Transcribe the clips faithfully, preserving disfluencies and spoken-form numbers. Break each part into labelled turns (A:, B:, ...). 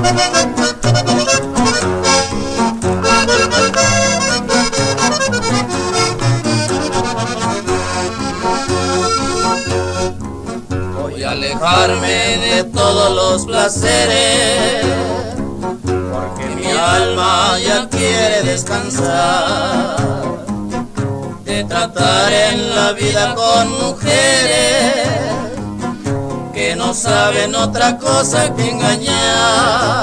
A: Voy a alejarme de todos los placeres, porque mi alma ya quiere descansar de tratar en la vida con mujeres que no saben otra cosa que engañar.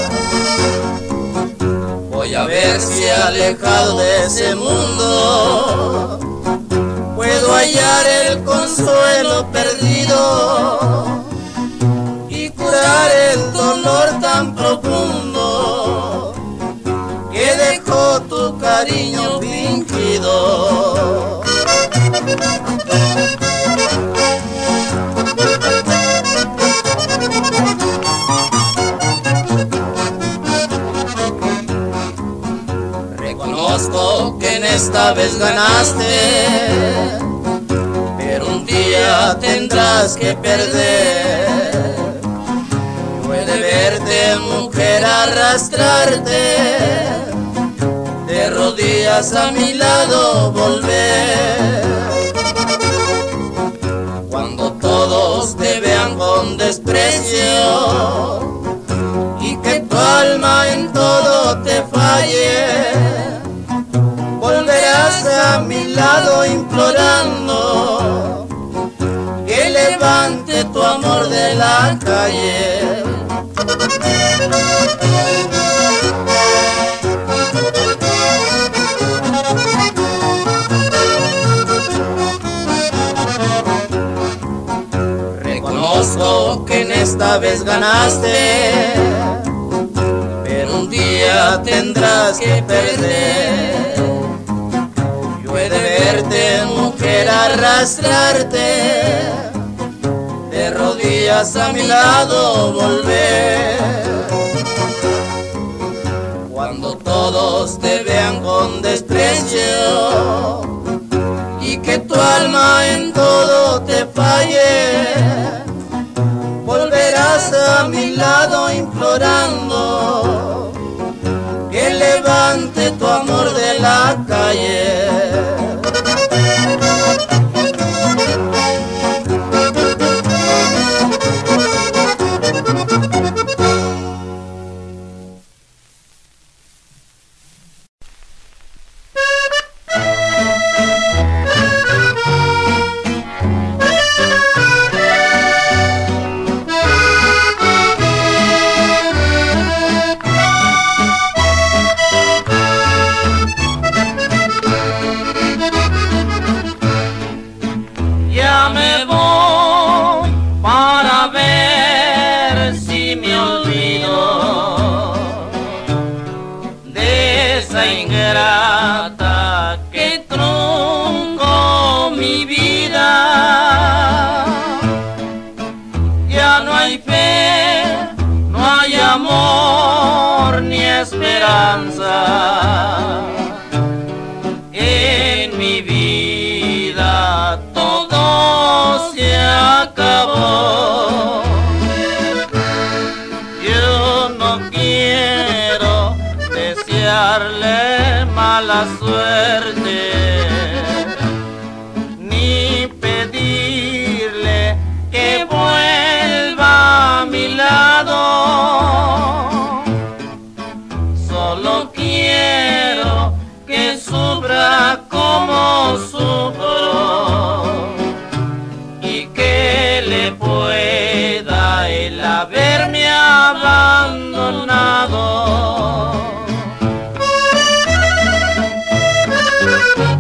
A: Voy a ver si alejado de ese mundo puedo hallar el consuelo perdido y curar el dolor tan profundo que dejó tu cariño fingido. Reconozco que en esta vez ganaste, pero un día tendrás que perder. Puede verte, mujer, arrastrarte, de rodillas a mi lado volver. Cuando todos te vean con desprecio y que tu alma en todo te falle, volverás a mi lado implorando que levante tu amor de la calle. Reconozco que en esta vez ganaste, pero un día tendrás que perder. Yo he de verte, mujer, arrastrarte, de rodillas a mi lado volver. Cuando todos te vean con desprecio y que tu alma en todo te falle, volverás a mi lado implorando que levante tu amor de la calle.
B: En mi vida todo se acabó. Yo no quiero desearle mala suerte, ni pedirle que vuelva a mi lado. Solo quiero que sufra como sufro y que le pueda el haberme abandonado.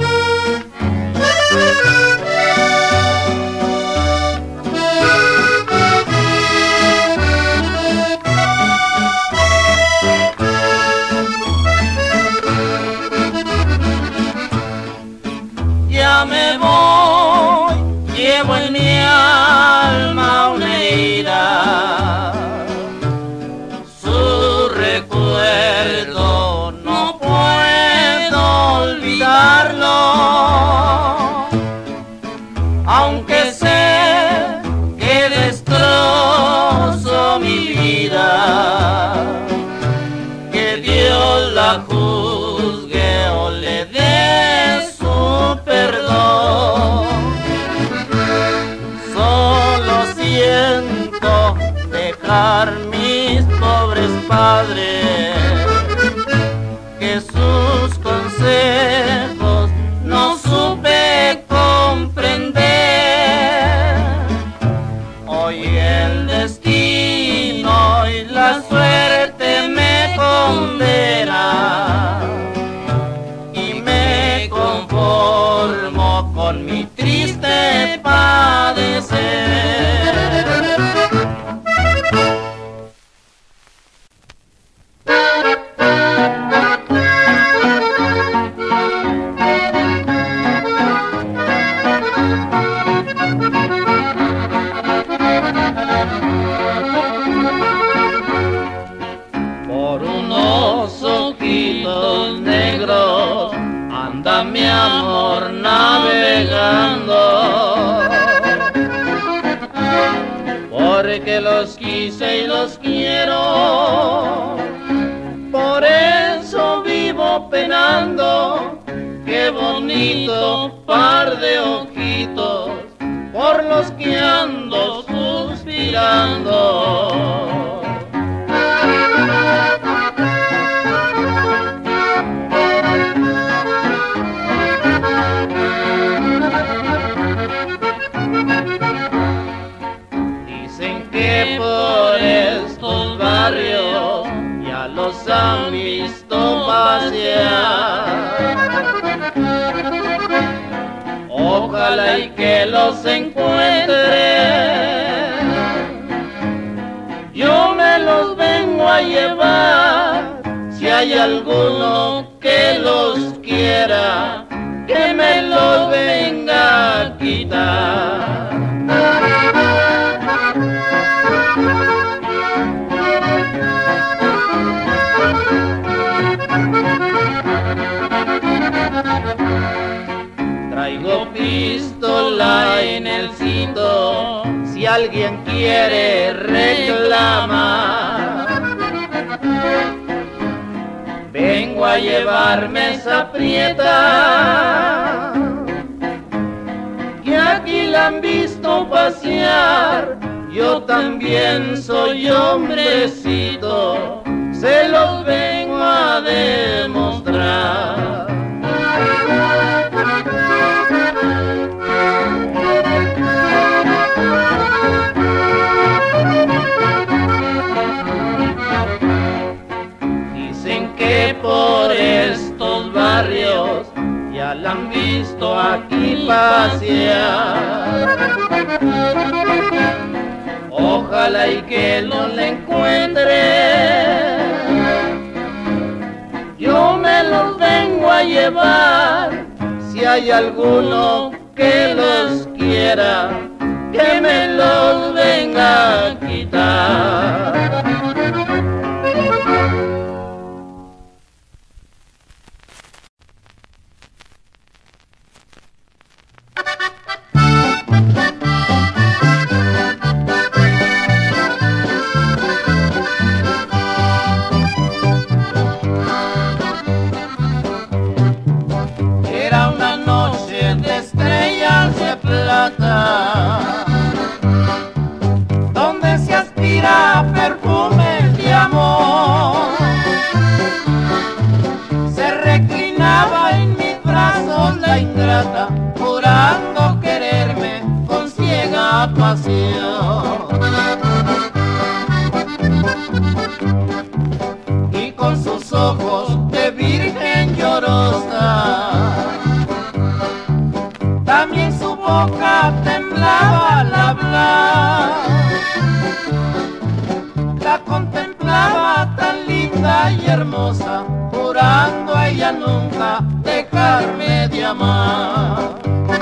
B: siento dejar mis pobres padres, que sus consejos no supe comprender. Hoy el destino y la suerte me condena y me conformo con mi triste padecer. Por unos ojitos negros anda mi amor navegando, porque los quise y los quiero, por eso vivo penando. Qué bonito par de ojitos por los que ando suspirando. Por estos barrios ya los han visto pasear. Ojalá y que los encuentren, yo me los vengo a llevar. Si hay alguno que los quiera, que me los venga a quitar. Traigo pistola en el cinto, si alguien quiere reclamar. Vengo a llevarme esa prieta, que aquí la han visto pasear. Yo también soy hombrecito, se los vengo a demostrar. Dicen que por estos barrios ya la han visto aquí pasear. Ojalá y que no la encuentre, yo me los vengo a llevar. Si hay alguno que los quiera, que me los venga a quitar.
A: Donde se aspira perfumes de amor, se reclinaba en mis brazos la ingrata, jurando quererme con ciega pasión. Y con sus ojos de virgen llorosa, también su boca temblaba al hablar. La contemplaba tan linda y hermosa, jurando a ella nunca dejarme de amar.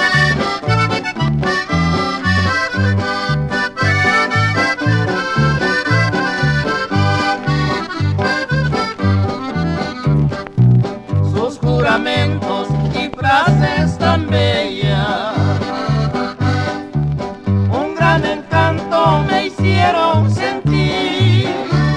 A: Sus juramentos y frases tan bellas, un gran encanto me hicieron sentir.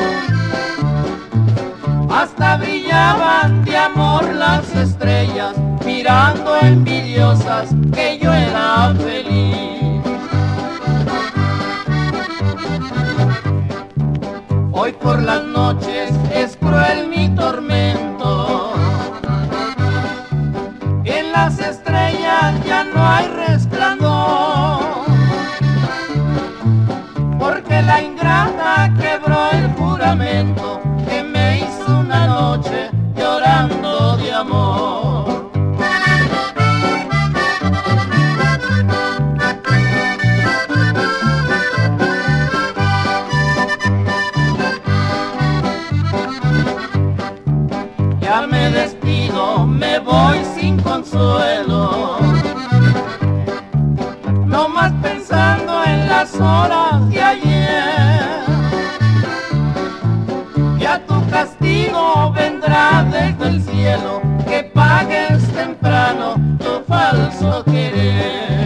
A: Hasta brillaban de amor las estrellas, mirando envidiosas que yo era feliz.
B: por las noches es cruel mi tormento. En las estrellas ya no hay resplandor, porque la ingrata quebró el juramento que me hizo una noche llorando de amor. Ya me despido, me voy sin consuelo, no más pensando en las horas de ayer. Ya tu castigo vendrá desde el cielo, que pagues temprano tu falso querer.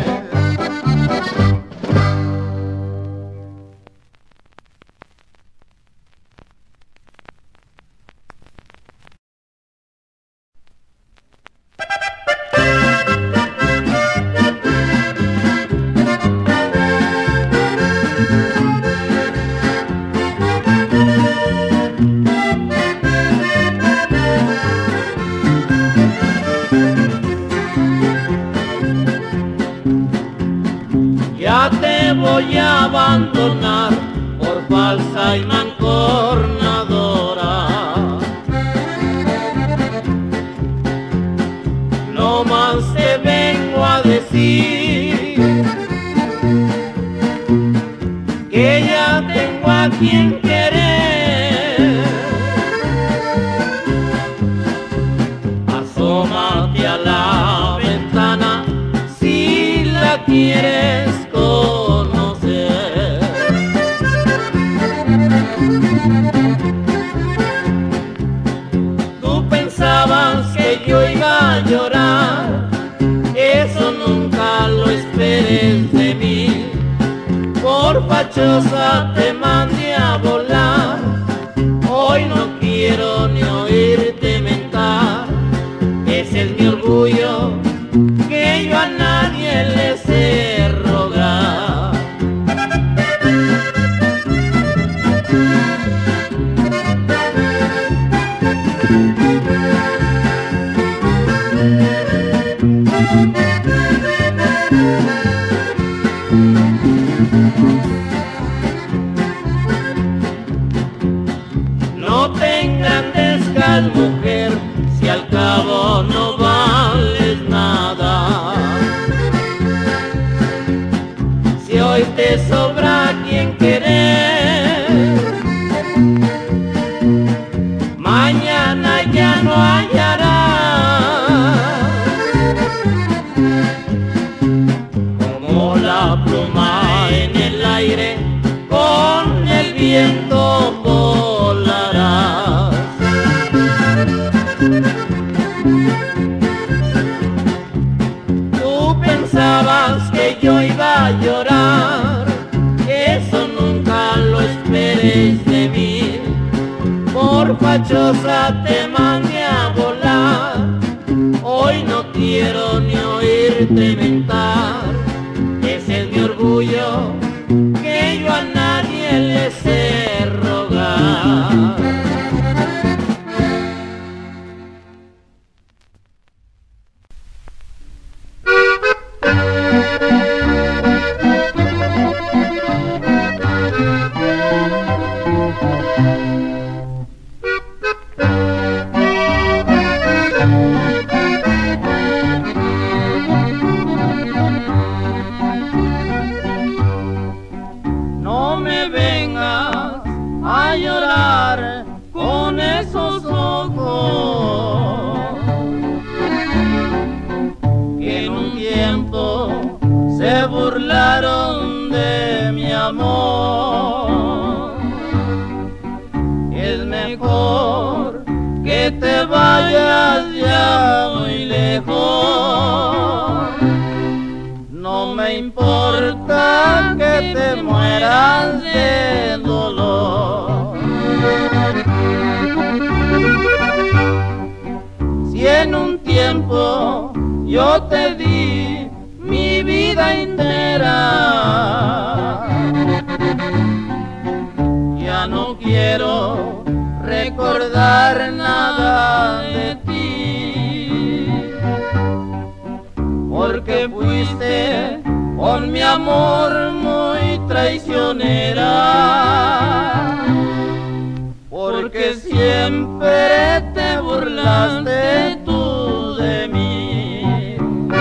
B: Ya te voy a abandonar por falsa y mancornadora. No más te vengo a decir que ya tengo a quien querer. Asómate a la ventana si la quieres conocer. Tú pensabas que yo iba a llorar, eso nunca lo esperes de mí. Por fachosa te mandé a volar, hoy no quiero ni oírte mentar. Ese es mi orgullo, que yo a nadie le sé rogar. No te engrandezcas, mujer, si al cabo no vales nada. Si hoy te sobra quien querer, mañana ya no hallarás. Como la pluma en el aire, con el viento volarás. Tú pensabas que yo iba a llorar, eso nunca lo esperes de mí. Por fachosa te mandé a volar, hoy no quiero ni oírte mentar. Ese es mi orgullo, que yo a nadie le sé rogar. No me vengas a llorar con esos ojos que en un tiempo se burlaron de mi amor. Es mejor que te vayas ya muy lejos. No me importa que te mueras de dolor. Si en un tiempo yo te di mi vida entera, ya no quiero quedar nada de ti, porque fuiste con mi amor muy traicionera, porque siempre te burlaste tú de mí.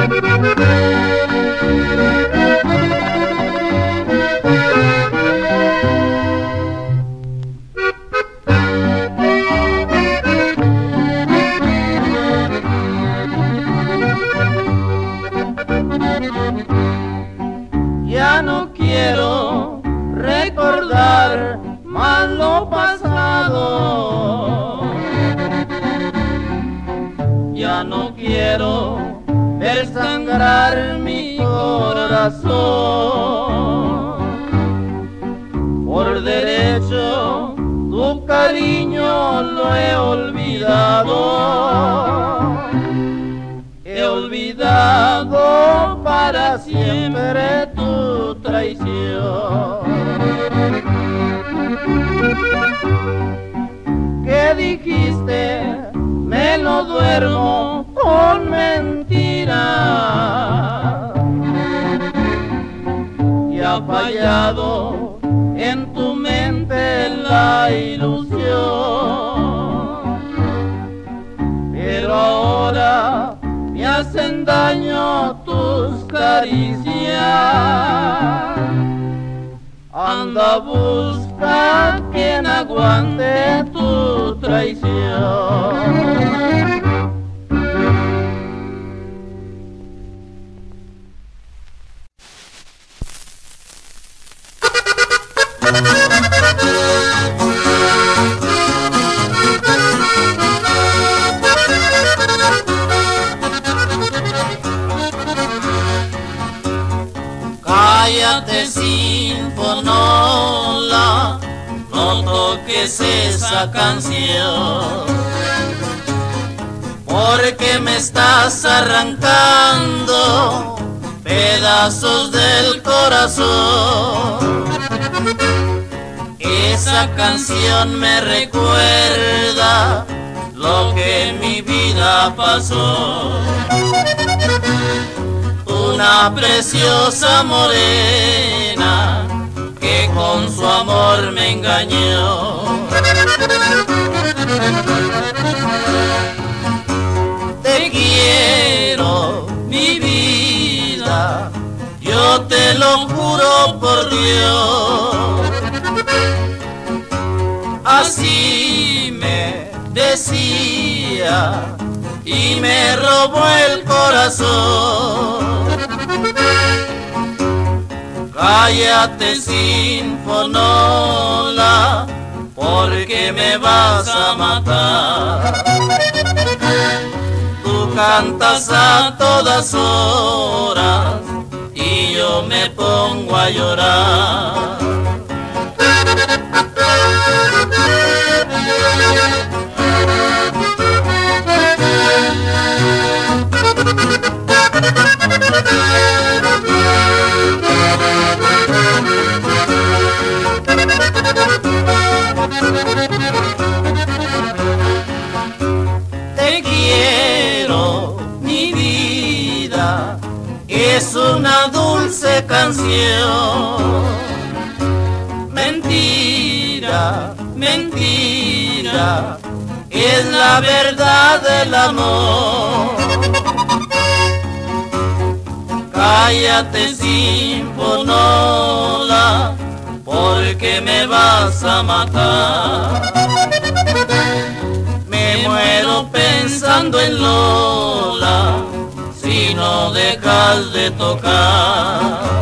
B: Ya no quiero recordar más lo pasado, ya no quiero ver sangrar mi corazón. Por derecho tu cariño lo he olvidado, he olvidado para siempre tu traición. ¿Qué dijiste? Me lo duermo con mentiras, y ha fallado en tu mente la ilusión, pero ahora me hacen daño tus caricias. Anda, busca quien aguante tu traición.
A: Cállate, sinfonola, no toques esa canción, porque me estás arrancando pedazos del corazón. Esa canción me recuerda lo que en mi vida pasó. Una preciosa morena que con su amor me engañó. Te quiero, mi vida, yo te lo juro por Dios. Así me decía y me robó el corazón. Cállate, sinfonola, porque me vas a matar. Tú cantas a todas horas y yo me pongo a llorar. Te quiero, mi vida, es una dulce canción. Mentira, mentira, es la verdad del amor. Cállate, sinfonola, porque me vas a matar. Me muero pensando en Lola, si no dejas de tocar.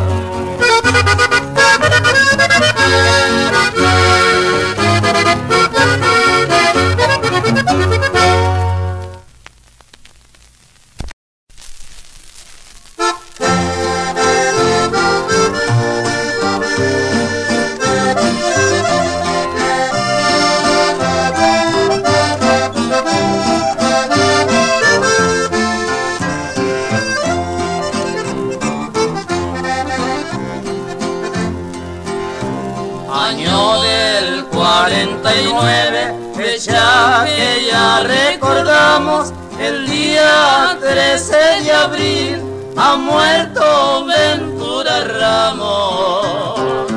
A: fecha que ya recordamos, el día trece de abril ha muerto Ventura Ramos.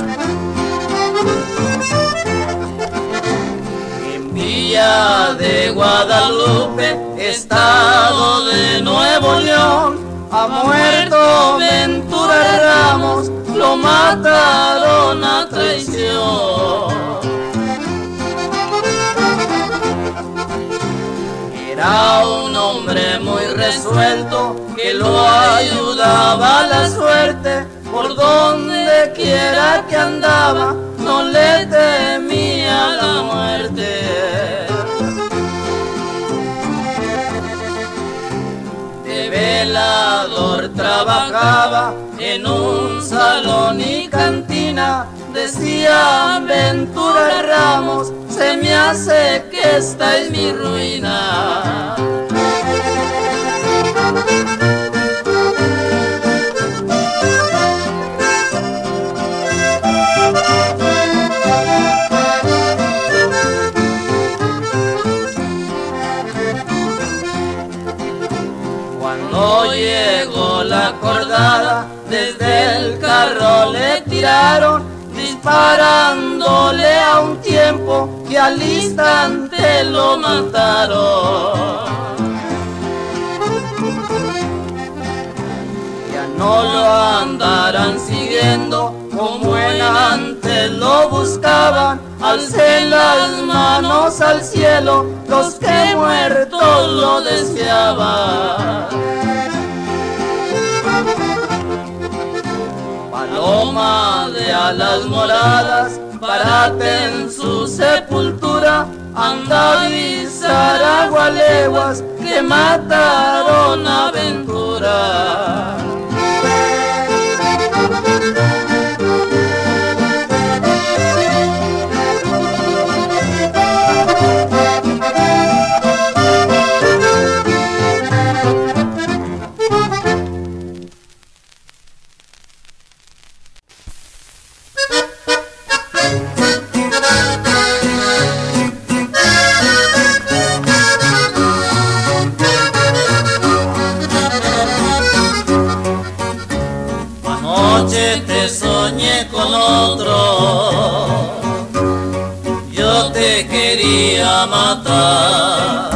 A: En Villa de Guadalupe, estado de Nuevo León, ha muerto Ventura Ramos, lo mataron a traición. Era un hombre muy resuelto, que lo ayudaba la suerte, por donde quiera que andaba, no le temía la muerte. De velador trabajaba en un salón y cantina, decía Ventura Ramos, se me hace que esta es mi ruina. Cuando llegó la acordada, desde el carro le tiraron, disparándole a un tiempo que al instante lo mataron. Ya no lo andarán siguiendo como en antes lo buscaban, alcen las manos al cielo los que muertos lo deseaban. Paloma de alas moradas, párate en su sepultura, anda a avisar a Gualeguas que mataron a Ventura. Anoche te soñé con otro, yo te quería matar.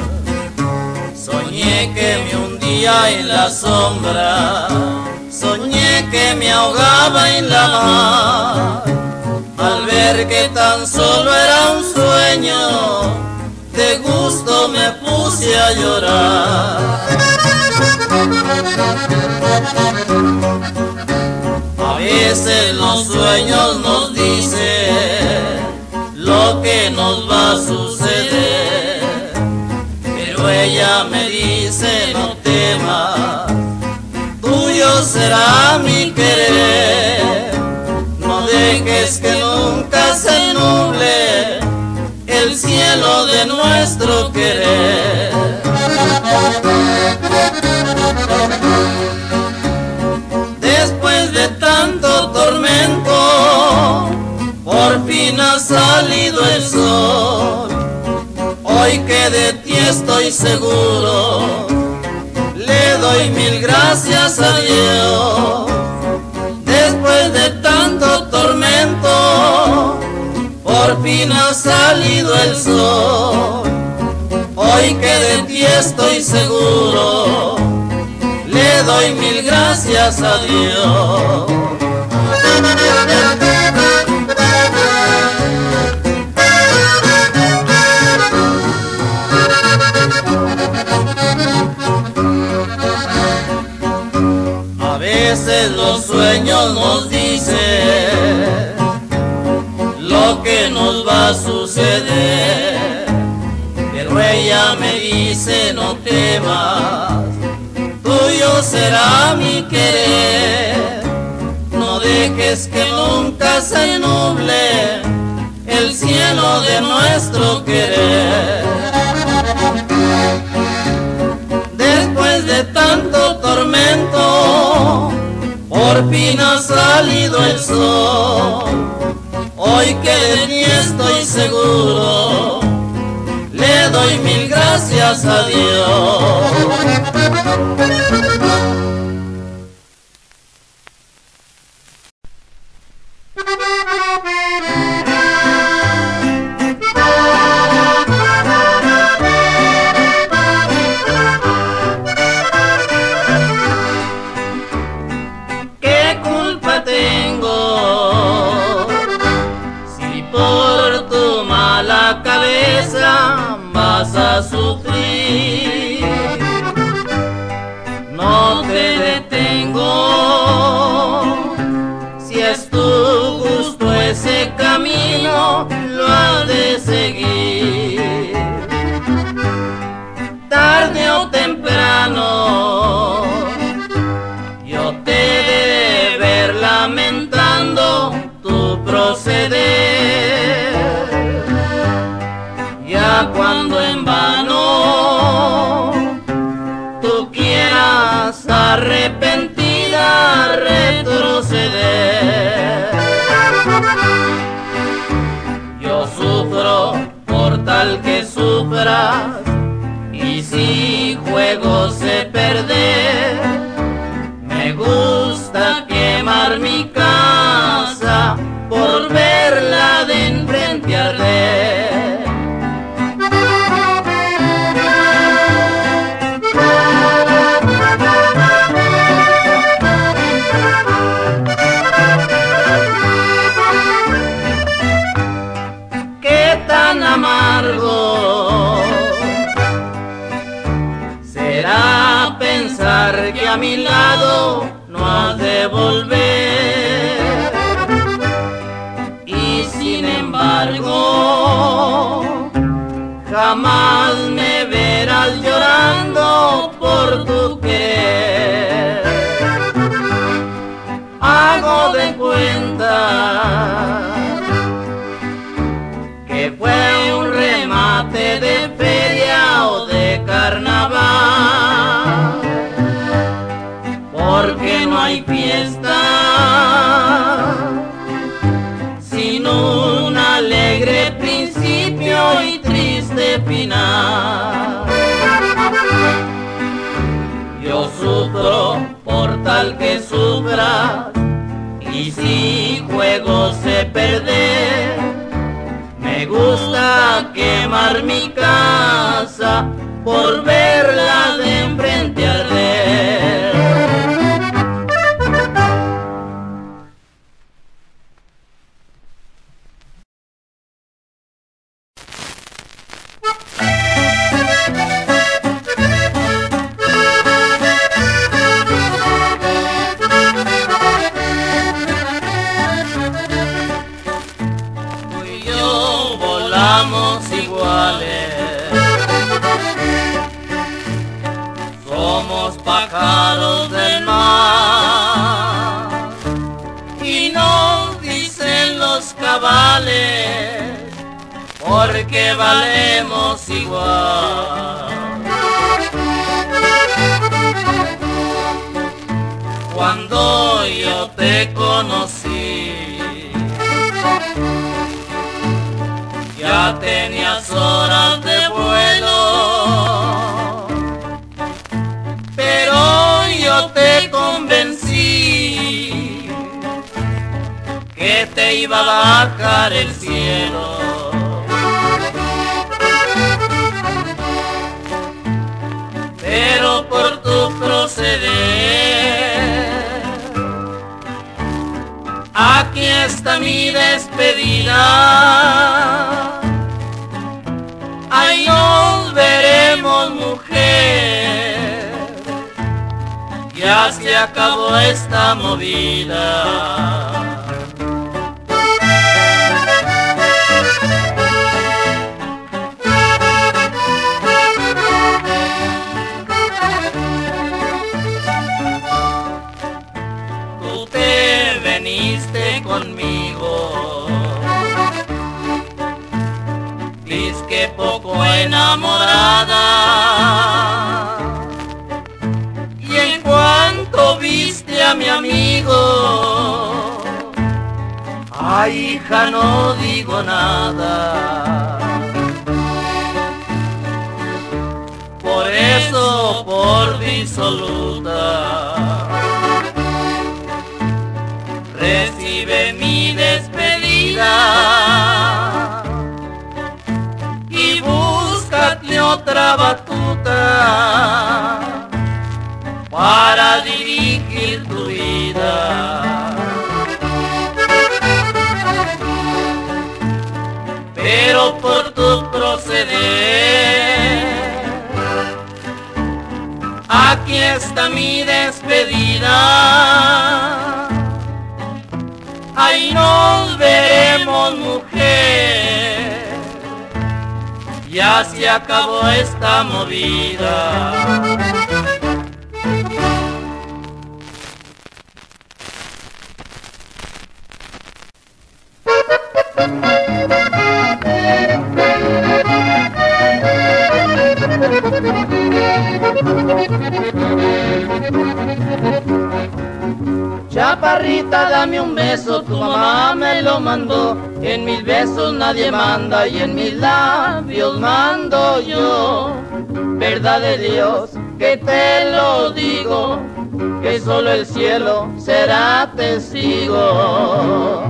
A: Soñé que me hundía en la sombra, soñé que me ahogaba en la mar. Al ver que tan solo era un sueño, de gusto me puse a llorar. A veces los sueños nos dicen lo que nos va a suceder, pero ella me dice no temas, tuyo será mi querer. No dejes que nunca se nuble el cielo de nuestro querer. Después de tanto tormento, por fin ha salido el sol. Hoy que de ti estoy seguro, le doy mil gracias a Dios. Después de tanto tormento, por fin ha salido el sol. Hoy que de ti estoy seguro, le doy mil gracias a Dios. A veces los sueños nos dicen lo que nos va a suceder, pero ella me dice no temas, tuyo será mi querer. No dejes que nunca se nuble el cielo de nuestro querer. Después de tanto tormento, por fin ha salido el sol. Hoy que de ti estoy seguro, doy mil gracias a Dios.
B: ¿Qué culpa tengo si por tu mala cabeza vas a sufrir? No te detengo, si es tu gusto ese camino, lo has de seguir. Tarde o temprano yo te he de ver lamentando tu proceder. Ya cuando en vano tú quieras arrepentida retroceder, yo sufro por tal que sufras, y si juego sé perder, me gusta quemar mi casa por verla de enfrente arder. Qué tan amargo será pensar que a mi lado no has de volver, y sin embargo jamás me verás llorando por tu querer. Hago de cuenta que fue un remate de feria o de carnaval, porque no hay fiesta sin un alegre principio y triste final. Yo sufro por tal que sufras, y si juego sé perder, me gusta quemar mi casa por verla de enfrente arder. Tú y yo volamos iguales, somos pájaros del mar, y nos dicen los cabales, porque valemos igual. Cuando yo te conocí, ya tenías horas de vuelo, pero yo te convencí que te iba a bajar el cielo. Pero por tu proceder, aquí está mi despedida. Ahí nos veremos, mujer, ya se acabó esta movida. Conmigo, dices que poco enamorada, y en cuanto viste a mi amigo, ay hija no digo nada.
A: dado por disoluta. Recibe mi despedida y búscate otra batuta para dirigir tu vida. Pero por tu proceder, aquí está mi despedida. Ahí nos veremos, mujer, ya se acabó esta movida.
B: Chaparrita, dame un beso, tu mamá me lo mandó. En mis besos nadie manda y en mis labios mando yo. Verdad de Dios que te lo digo, que solo el cielo será testigo.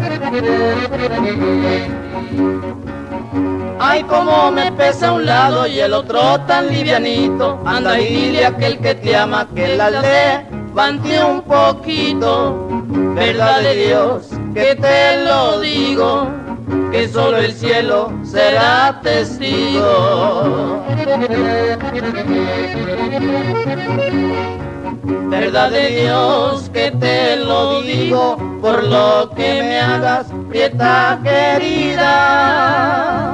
B: Ay, cómo me pesa un lado y el otro tan livianito. Anda y dile a aquel que te ama que la levante un poquito. Verdad de Dios que te lo digo, que solo el cielo será testigo. Verdad de Dios que te lo digo, por lo que me hagas, prieta querida.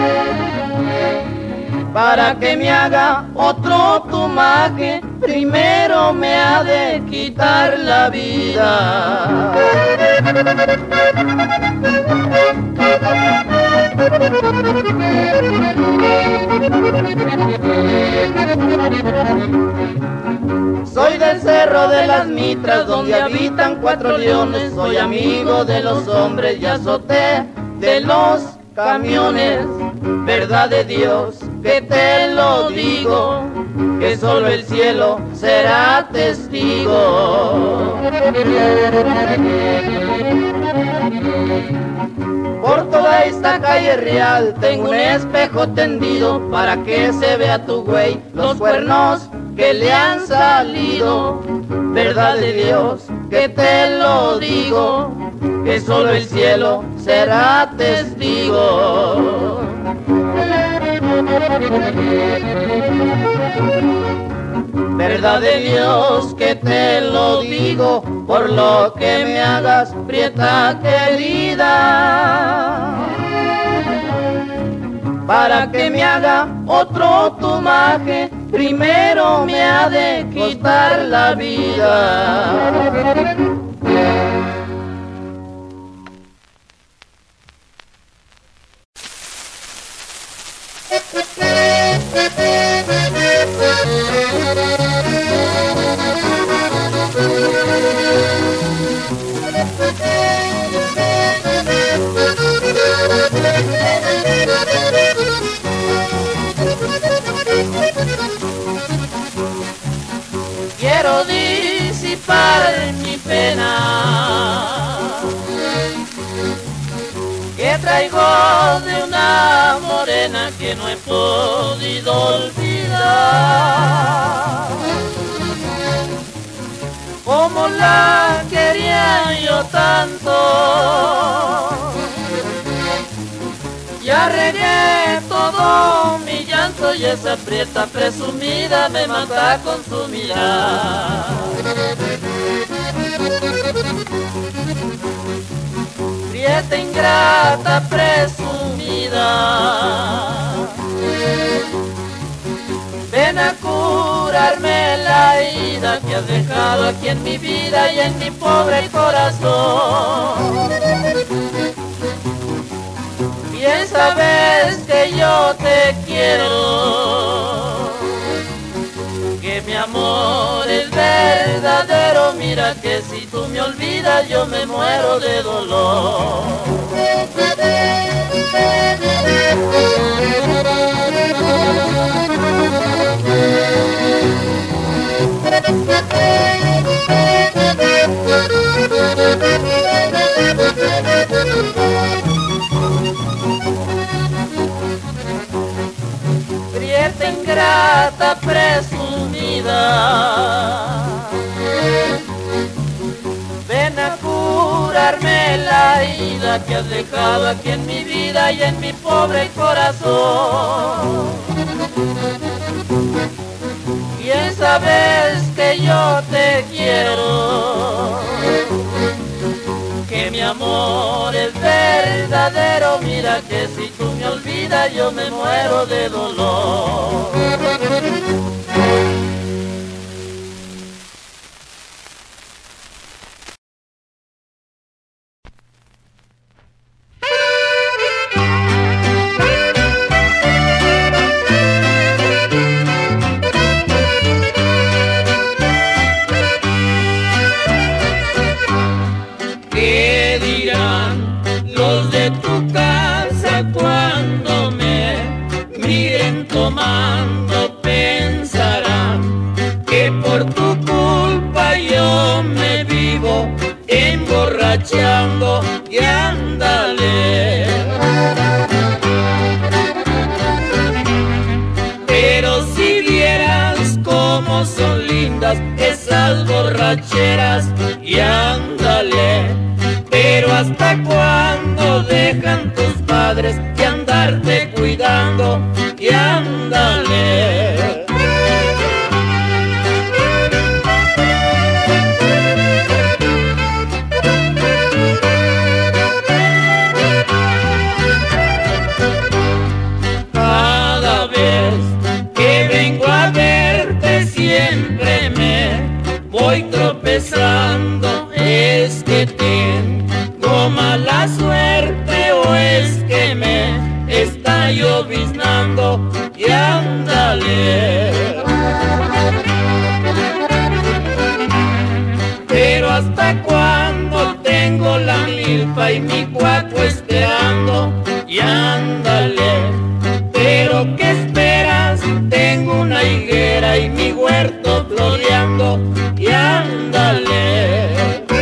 B: Para que me haga otro tumaje, primero me ha de quitar la vida. Soy del Cerro de las Mitras, donde habitan cuatro leones. Soy amigo de los hombres y azoté de los camiones. Verdad de Dios que te lo digo, que solo el cielo será testigo. Por toda esta calle real tengo un espejo tendido para que se vea tu güey los cuernos que le han salido. Verdad de Dios que te lo digo, que solo el cielo será testigo. Verdad de Dios que te lo digo, por lo que me hagas, prieta querida. Para que me haga otro tumaje, primero me ha de quitar la vida. Quiero disipar mi pena que traigo de una morena que no he podido olvidar. Como la quería yo tanto, ya regué todo mi llanto y esa prieta presumida me mata con su mirada. Prieta ingrata presumida, ven a curarme la herida que has dejado aquí en mi vida y en mi pobre corazón. Bien sabes que yo te quiero, que mi amor es verdadero. Mira que si tú me olvidas yo me muero de dolor. ingrata presumida. Ven a curarme la herida que has dejado aquí en mi vida y en mi pobre corazón. Bien sabes que yo te quiero, que mi amor es verdadero. Mira que si tú me olvidas yo me muero de dolor. ¿Qué dirán los de tu casa cuando me miren tomando? Pensarán que por tu culpa yo me vivo emborrachando y ándale. Pero si vieras cómo son lindas esas borracheras y ándale. Pero ¿hasta cuándo dejan tus padres de andarte cuidando y ándale? Cada vez que vengo a verte siempre me voy tropezando. Es que tengo mala suerte o es que me está lloviznando y ándale. Pero ¿hasta cuándo tengo la milpa y mi cuaco esperando y ándale? Pero ¿qué esperas? Tengo una higuera y mi huerto floreando y ándale.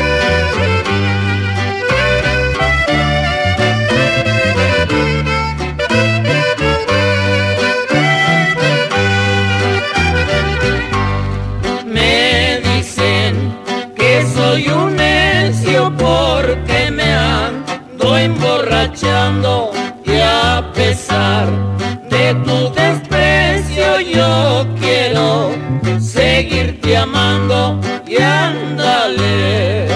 B: Soy un necio porque me ando emborrachando y a pesar de tu desprecio yo quiero seguirte amando y ándale.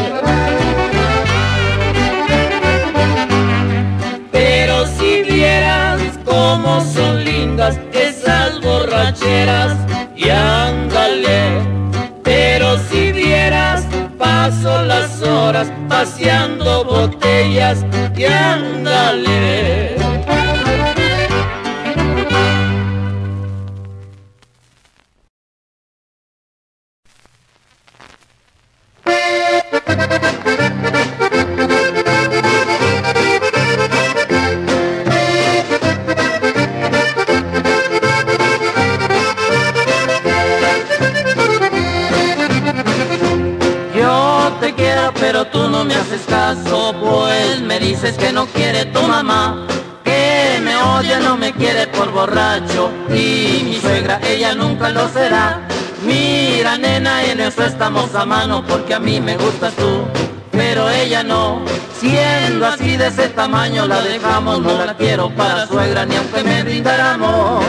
B: Pero si vieras cómo son lindas esas borracheras y ándale. Pero si vieras paso las horas paseando botellas y ándale. Pero tú no me haces caso, pues me dices que no quiere tu mamá, que me odia, no me quiere por borracho, y mi suegra, ella nunca lo será. Mira nena, en eso estamos a mano, porque a mí me gustas tú, pero ella no. Siendo así de ese tamaño la dejamos, no la quiero para suegra, ni aunque me brindara amor.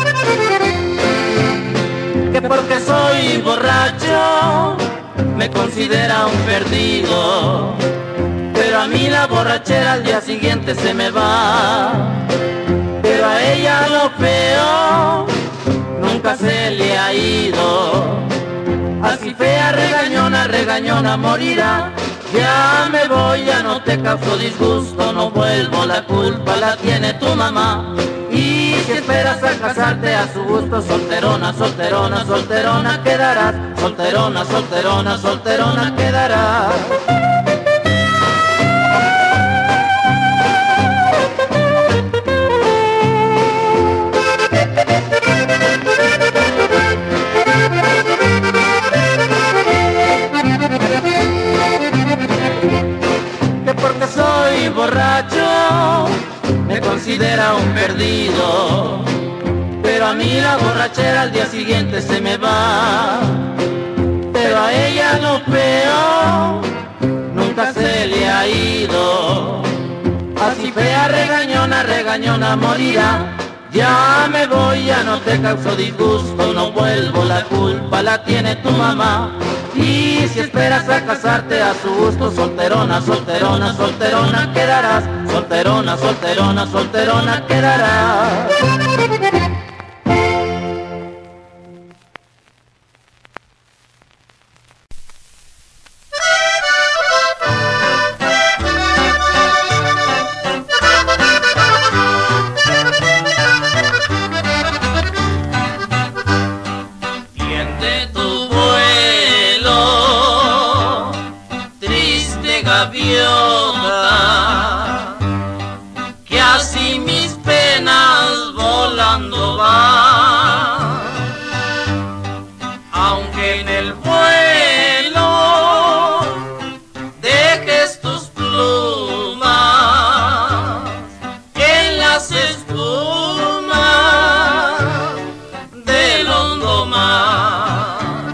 B: Que porque soy borracho me considera un perdido, pero a mí la borrachera al día siguiente se me va. Pero a ella lo feo nunca se le ha ido, así fea, regañona, regañona morirá. Ya me voy, ya no te causo disgusto, no vuelvo, la culpa la tiene tu mamá. Y si esperas a casarte a su gusto, solterona, solterona, solterona quedarás. Solterona, solterona, solterona quedarás. Que porque soy borracho me considera un perdido, pero a mí la borrachera al día siguiente se me va. Pero a ella lo feo nunca se le ha ido. Así fea, regañona, regañona morirá. Ya me voy, ya no te causo disgusto, no vuelvo, la culpa la tiene tu mamá. Y si esperas a casarte a su gusto, solterona, solterona, solterona quedarás. Solterona, solterona, solterona quedarás.
A: Gaviota, que así mis penas volando van, aunque en el vuelo dejes tus plumas en las espumas del hondo mar.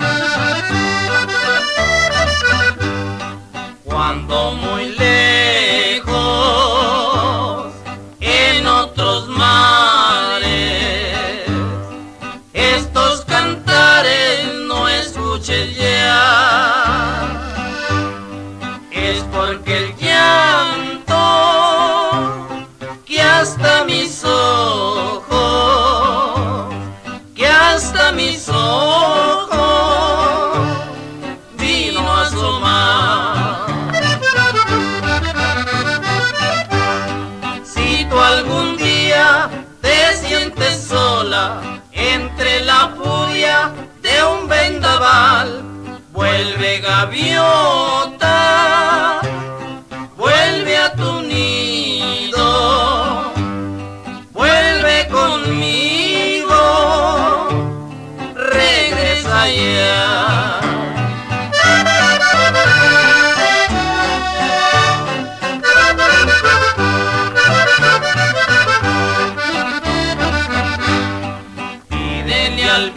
A: Cuando muy lejos, en otros mares, estos cantares no escuches ya, es porque el llanto que hasta mis ojos, que hasta mis ojos vino a asomar. Algún día te sientes sola entre la furia de un vendaval, vuelve gaviota, vuelve a tu nido, vuelve conmigo, regresa ya. Al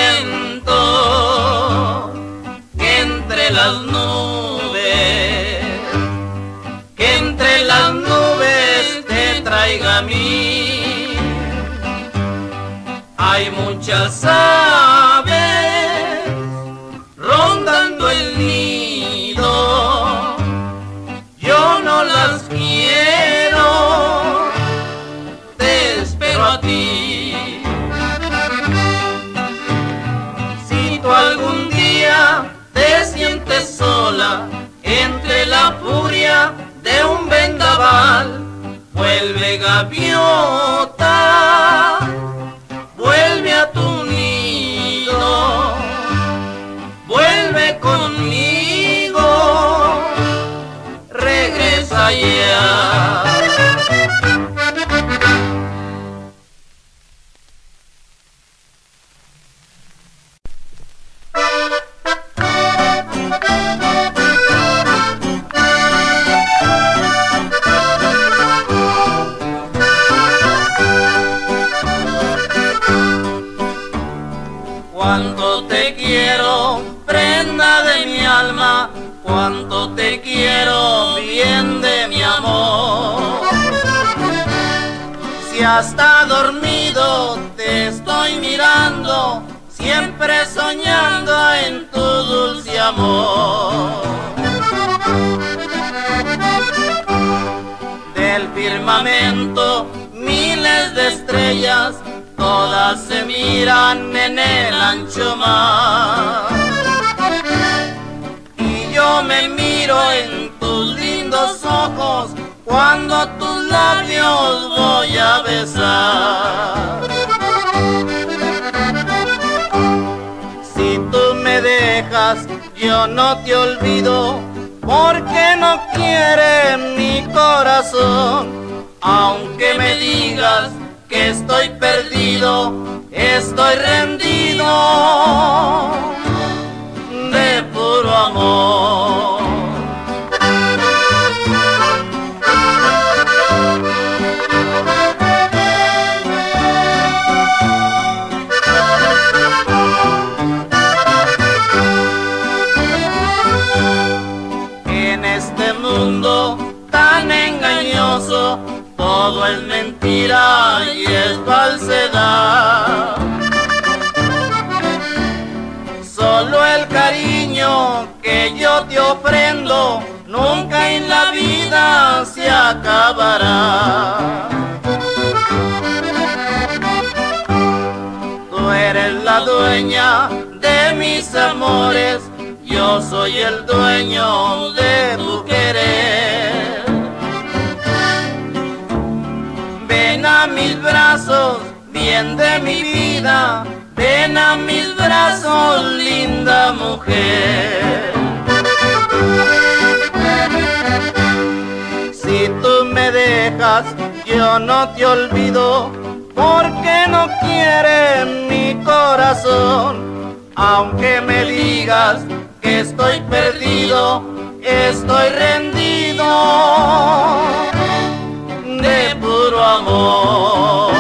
A: viento que entre las nubes, que entre las nubes te traiga a mí. Hay muchas aves rondando el nido, yo no las quiero, te espero a ti. Algún día te sientes sola entre la furia de un vendaval, vuelve gaviota, vuelve a tu nido, vuelve conmigo, regresa ya. Cuánto te quiero, prenda de mi alma, cuánto te quiero, bien de mi amor. Si hasta dormido te estoy mirando, siempre soñando en tu dulce amor. Del firmamento miles de estrellas, todas se miran en el ancho mar. Y yo me miro en tus lindos ojos, cuando tus labios voy a besar. Si tú me dejas, yo no te olvido, porque no quiere mi corazón. Aunque me digas que estoy perdido, estoy rendido de puro amor. todo es mentira y es falsedad. Solo el cariño que yo te ofrendo nunca en la vida se acabará. Tú eres la dueña de mis amores, yo soy el dueño de tu querer. Ven a mis brazos, bien de mi vida, ven a mis brazos, linda mujer. Si tú me dejas, yo no te olvido, porque no quiere mi corazón. Aunque me digas que estoy perdido, estoy rendido de puro amor.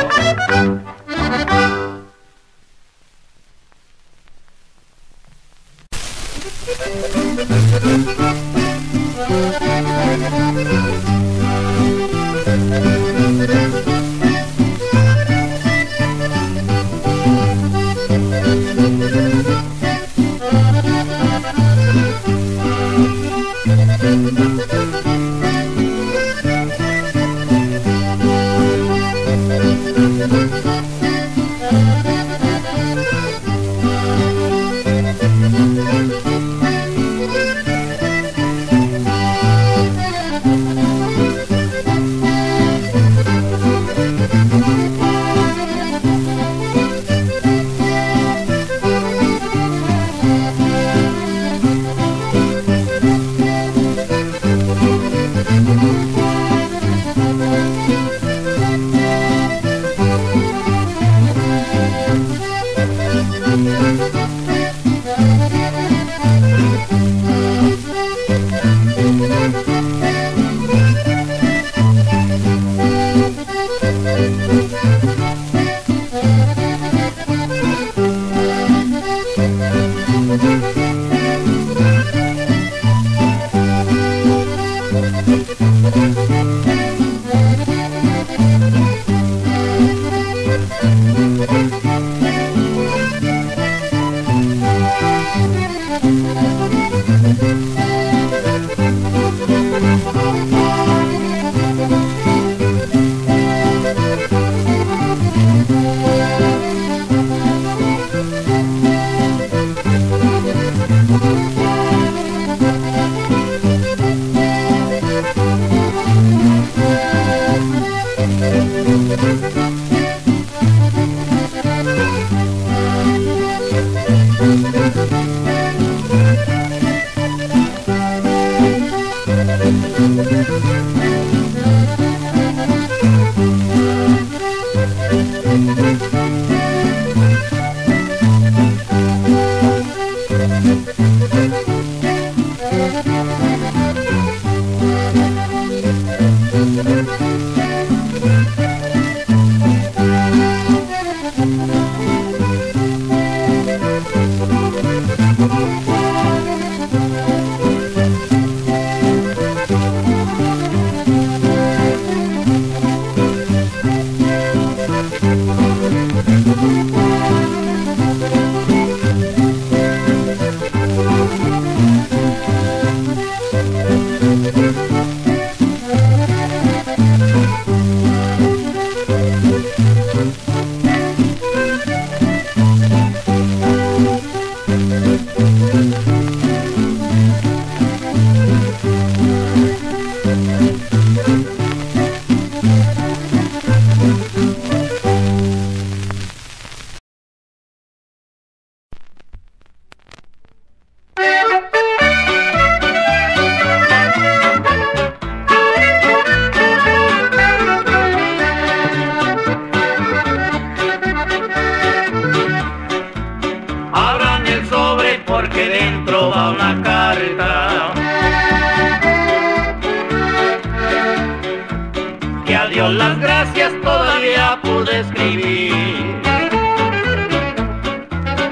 B: Las gracias todavía pude escribir.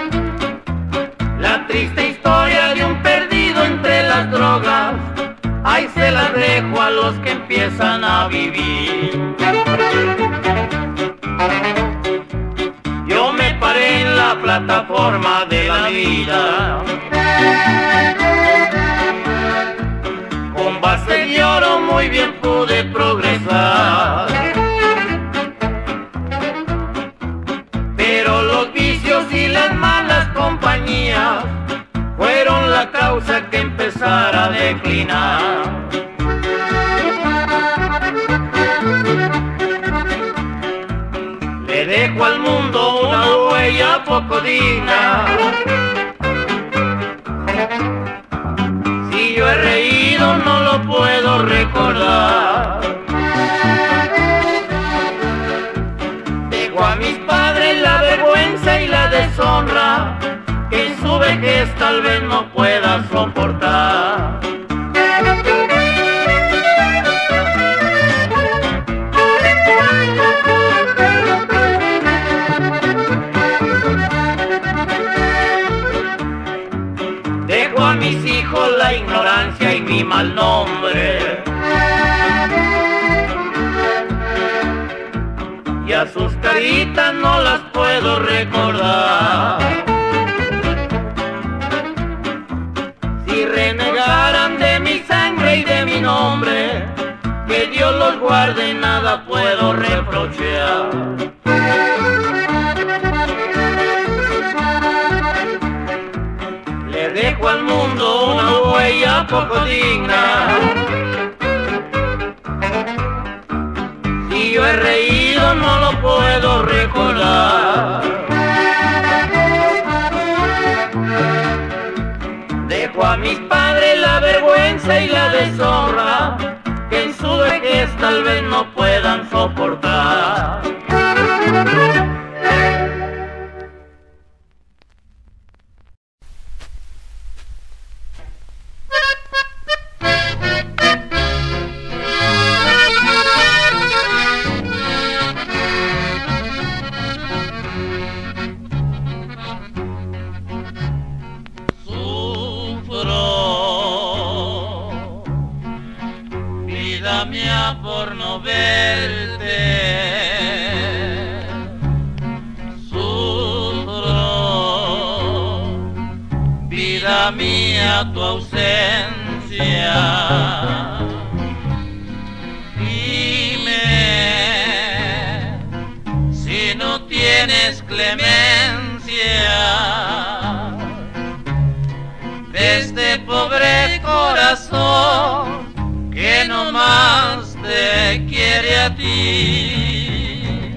B: La triste historia de un perdido entre las drogas. Ay, Ahí se las dejo a los que empiezan a vivir. Yo me paré en la plataforma de la vida, con base de oro muy bien pude progresar. Pero los vicios y las malas compañías fueron la causa que empezara a declinar. Le dejo al mundo una huella poco digna. Si yo he reído no lo puedo recordar. Dejo a mis padres la vergüenza y la deshonra que en su vejez tal vez no pueda soportar. Dejo a mis hijos la ignorancia y mi mal nombre, y a sus caritas no las puedo recordar. Si renegaran de mi sangre y de mi nombre, que Dios los guarde y nada puedo reprochar. Le dejo al mundo una huella poco digna. Si yo he reído no lo puedo recordar. Dejo a mis padres la vergüenza y la deshonra que en su vejez tal vez no puedan soportar.
A: Por no verte, sufro, vida mía, tu ausencia. Dime si no tienes clemencia de este pobre corazón que no más te quiere a ti.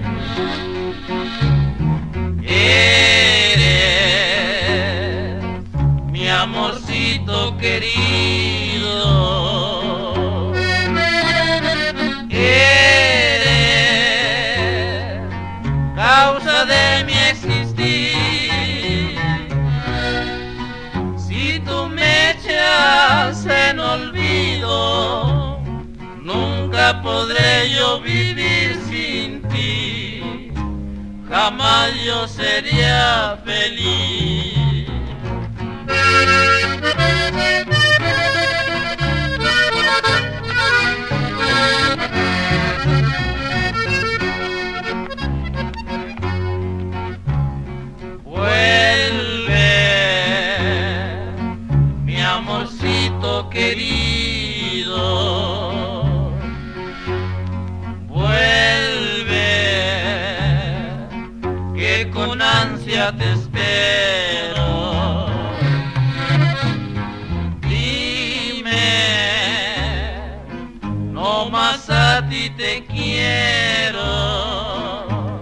A: Eres mi amorcito querido, eres causa de mi existir. Si tú me echas en olvido, nunca podré yo vivir sin ti, jamás yo sería feliz. Vuelve, mi amorcito querido, que con ansia te espero. Dime, no más a ti te quiero,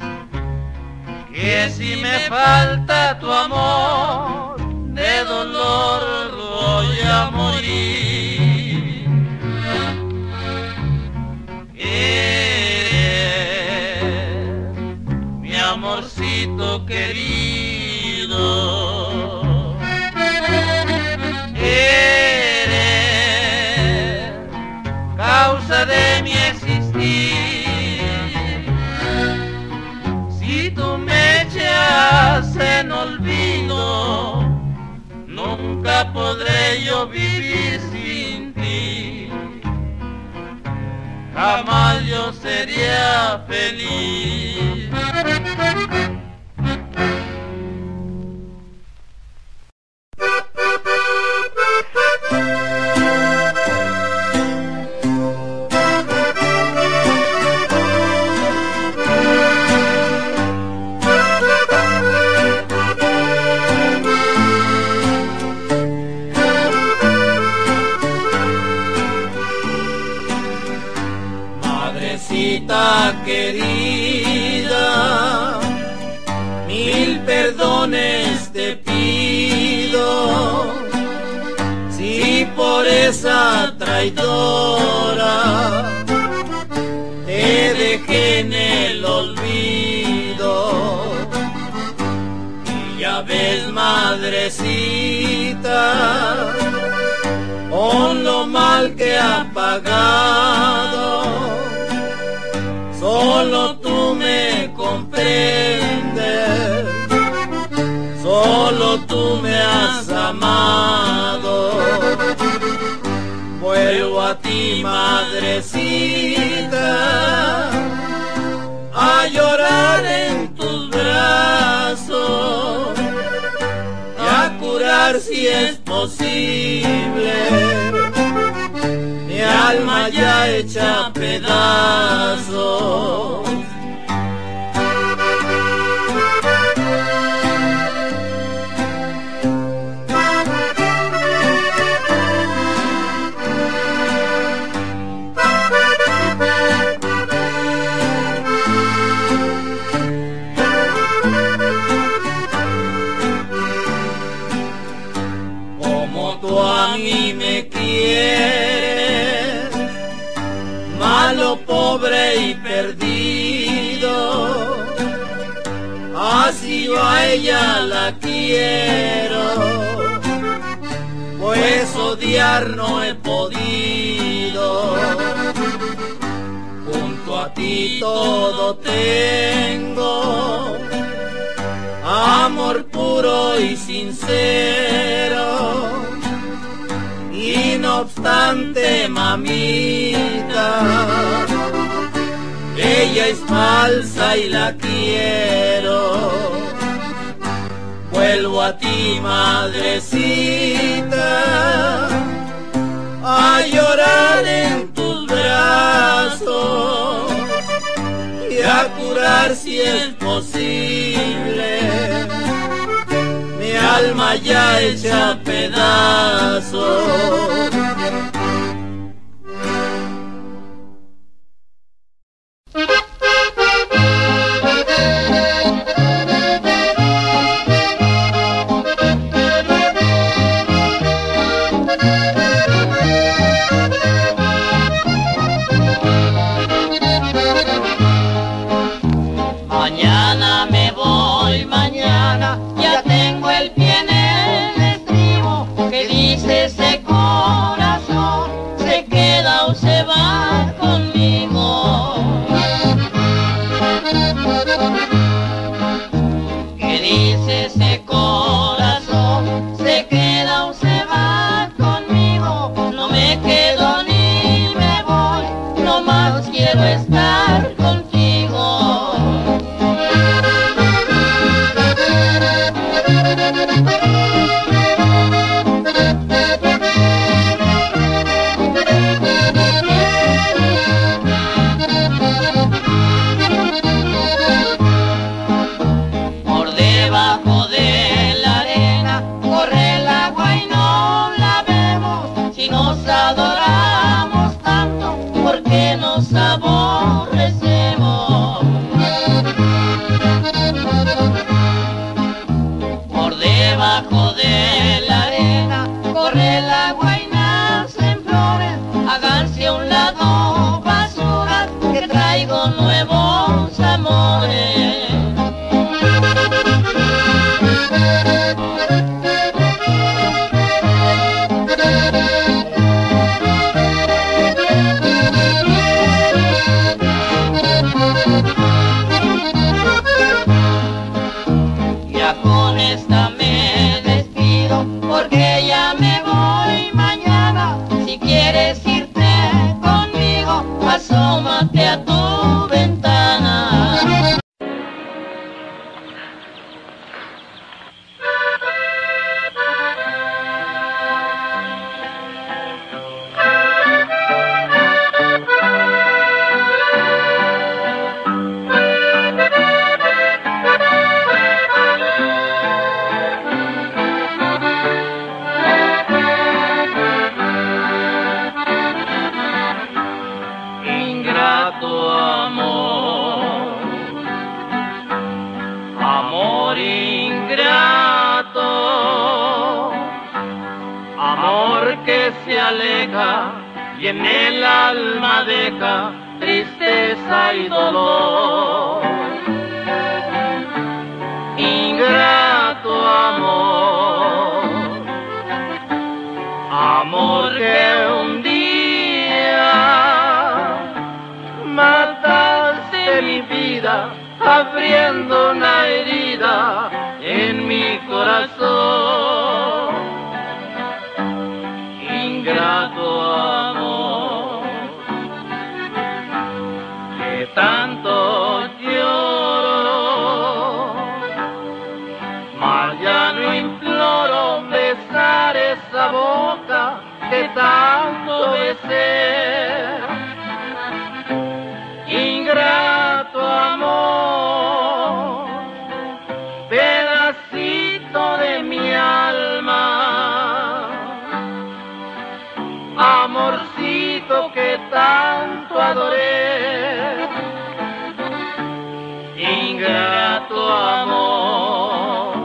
A: que si me falta tu amor, de dolor voy a morir. Amorcito querido, eres causa de mi existir. Si tú me echas en olvido, nunca podré yo vivir sin ti. jamás yo sería feliz. Querida, mil perdones te pido, si por esa traidora te dejé en el olvido. Y ya ves, madrecita, con lo mal que ha pagado, solo tú me comprendes, solo tú me has amado. Vuelvo a ti, madrecita, a llorar en tus brazos y a curar si es posible mi alma ya hecha pedazos. Como tú a mí me quieres, malo, pobre y perdido, así yo a ella la quiero, pues odiar no he podido. Junto a ti todo tengo, amor puro y sincero, y no obstante, mamita, ella es falsa y la quiero. Vuelvo a ti, madrecita, a llorar en tus brazos y a curar si es posible mi alma ya hecha pedazos.
B: Mañana me voy, mañana ya tengo el pie en el estribo, que dice ese corazón. se aleja y en el alma deja tristeza y dolor. Ingrato amor, amor que un día mataste mi vida, abriendo una herida en mi corazón. Ingrato amor, que tanto lloro, mas ya no imploro besar esa boca que tanto besé. Ingrato amor, pedacito de mi alma, amorcito que tanto adoré. Ingrato amor.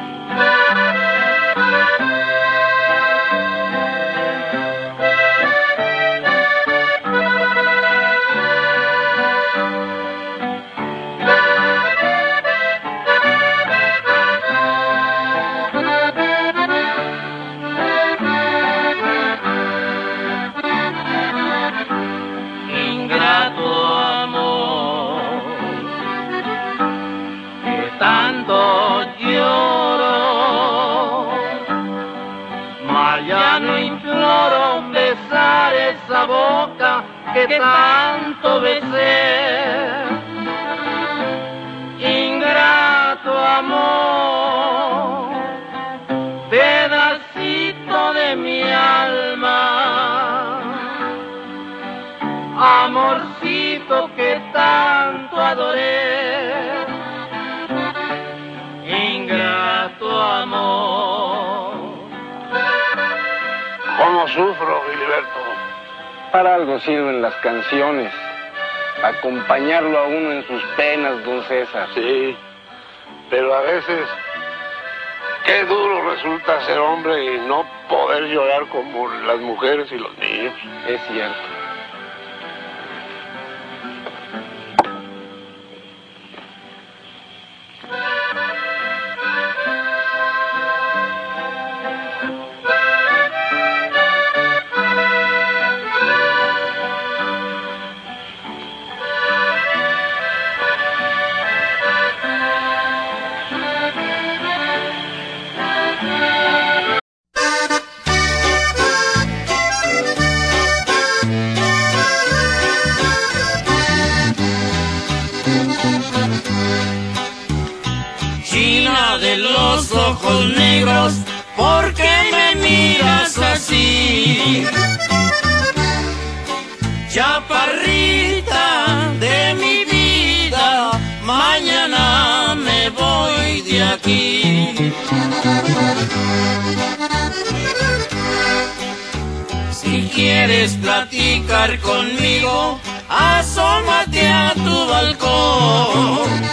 B: Tanto lloro, mas ya no imploro besar esa boca que tanto besé. Ingrato amor, pedacito de mi alma, amorcito que tanto adoré. Ingrato amor.
C: ¿Cómo sufro, Filiberto?
D: Para algo sirven las canciones, acompañarlo a uno en sus penas, don César.
C: Sí, pero a veces qué duro resulta ser hombre y no poder llorar como las mujeres y los niños.
D: Es cierto.
A: China de los ojos negros, ¿por qué me miras así? Chaparrita de mi vida, mañana me voy de aquí. Si quieres platicar conmigo, asómate a tu balcón.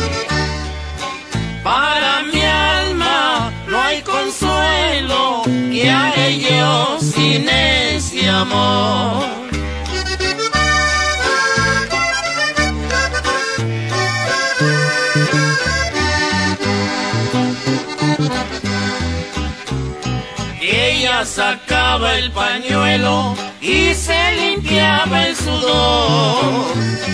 A: Para mi alma no hay consuelo, ¿qué haré yo sin ese amor? Ella sacaba el pañuelo y se limpiaba el sudor.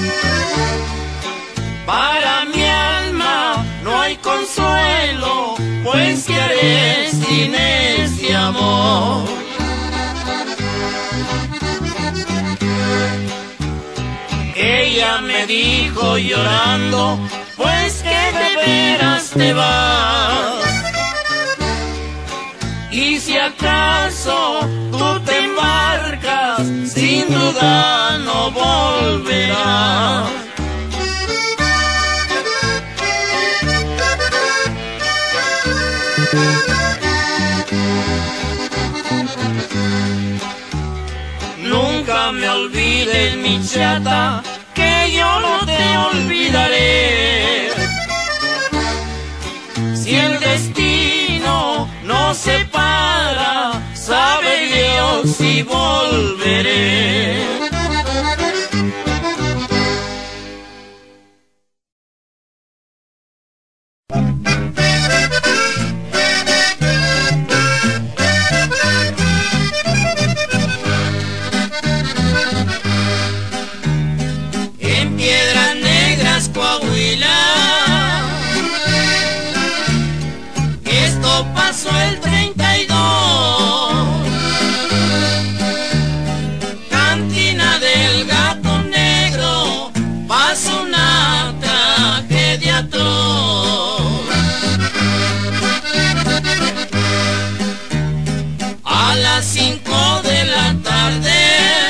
A: Para mi alma no hay consuelo, pues ¿qué haré sin ese amor? Ella me dijo llorando, pues que de veras te vas. Y si acaso tú te embarcas, sin duda no volverás. Nunca me olvides, mi chata, que yo no te olvidaré. Si el destino nos separa, sabe Dios si volveré. En Piedras Negras, Coahuila, esto pasó el treinta y dos. Cantina del Gato Negro, pasó una tragedia atroz. A las cinco de la tarde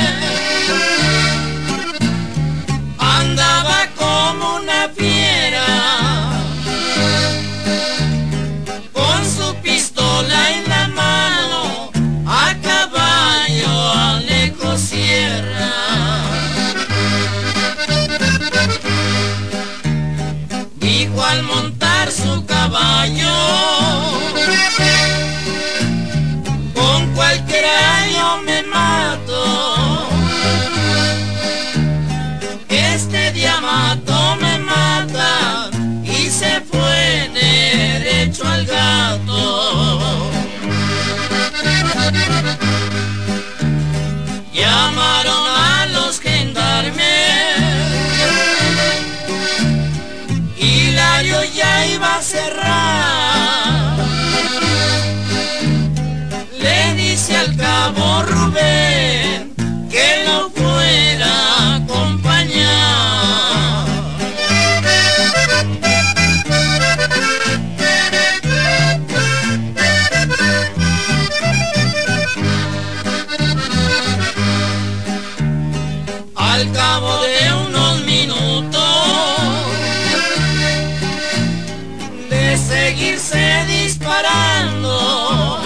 A: andaba como una fiera, con su pistola en la mano, a caballo a lejos sierra. Dijo al montar su caballo, con cualquier año me mato. Este día mato me mata, y se fue derecho al gato. Llamaron a los gendarmes, Hilario ya iba a cerrar. Le dice al cabo Rubén que lo fuera a acompañar. Al cabo de unos minutos de seguirse disparando,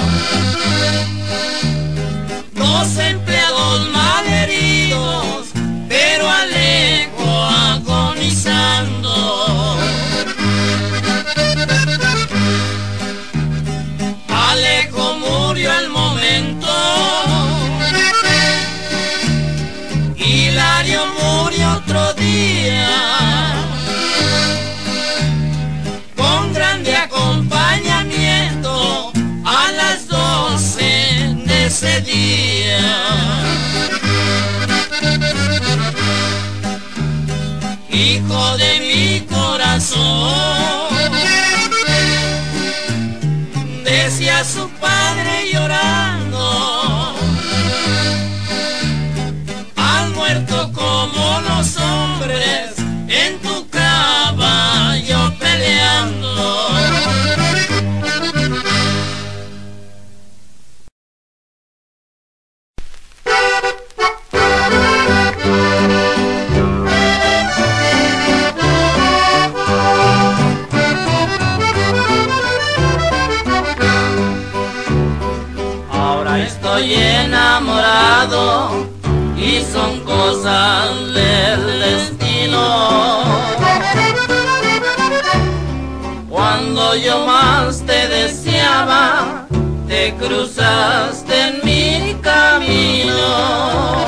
A: dos empleados malheridos, pero Alejo agonizando. Alejo murió al momento, Hilario murió otro día, con grande acompañamiento a las doce de ese día. Hijo de mi corazón, decía su padre llorando, has muerto como los hombres en tu caballo peleando. Ahora estoy enamorado y son cosas del destino. Cuando yo más te deseaba, te cruzaste en mi camino.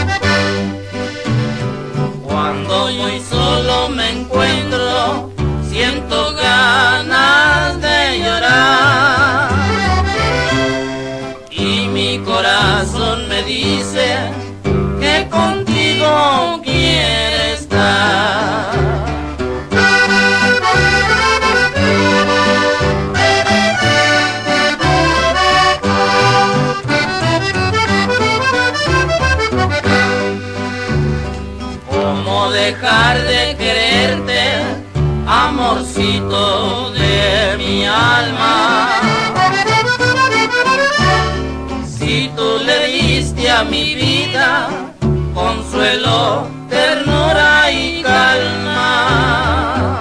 A: Cuando muy solo me encuentro, siento ganas de llorar, y mi corazón me dice que contigo quiere estar. ¿Cómo dejar de quererte, amorcito de mi alma? Si tú le diste a mi vida consuelo, ternura y calma,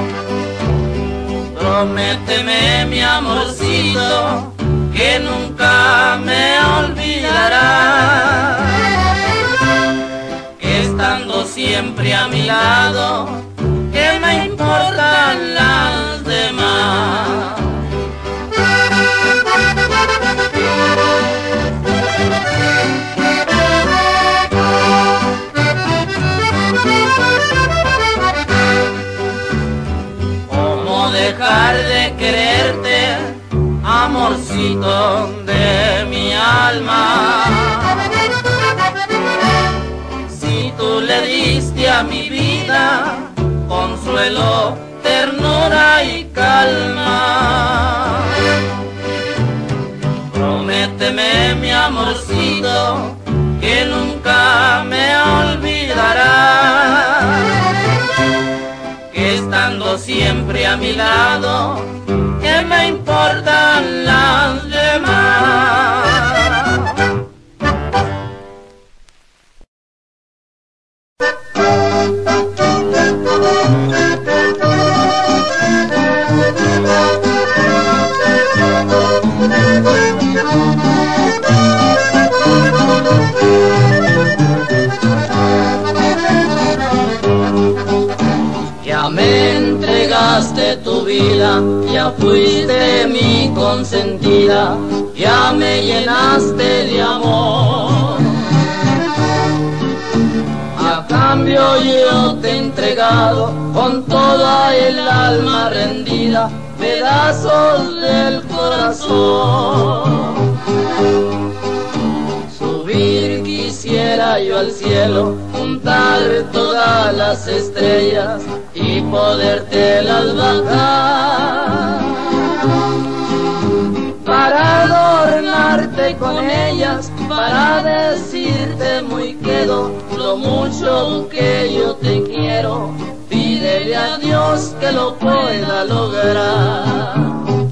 A: prométeme, mi amorcito, que nunca me olvidarás, que estando siempre a mi lado, que me importan las demás. dejar de quererte, amorcito de mi alma. Si tú le diste a mi vida consuelo, ternura y calma, prométeme, mi amorcito, que nunca me olvidarás, que estando siempre a mi lado, que me importan las demás. Ya me entregaste tu vida, ya fuiste mi consentida, ya me llenaste de amor. A cambio yo te he entregado con toda el alma rendida pedazos del corazón. Subir quisiera yo al cielo, juntar todas las estrellas y podértelas bajar, para adornarte con ellas, para decirte muy quedo lo mucho que yo te quiero. Pídele a Dios que lo pueda lograr.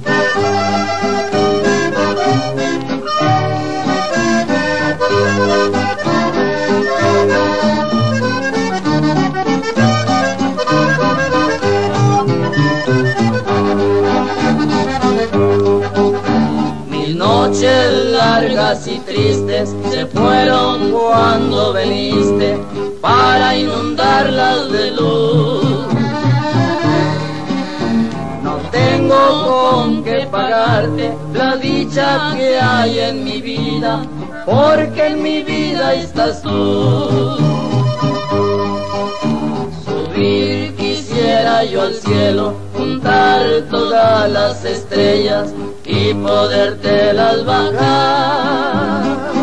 A: Mil noches largas y tristes se fueron cuando veniste para inundarlas de luz. No tengo con qué pagarte la dicha que hay en mi vida, porque en mi vida estás tú. Subir quisiera yo al cielo, juntar todas las estrellas y podértelas bajar,